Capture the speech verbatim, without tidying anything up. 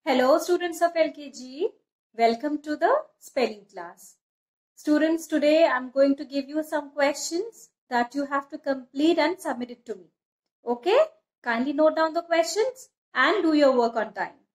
Hello students of L K G, welcome to the spelling class. Students, today I'm going to give you some questions that you have to complete and submit it to me. Okay, kindly note down the questions and do your work on time.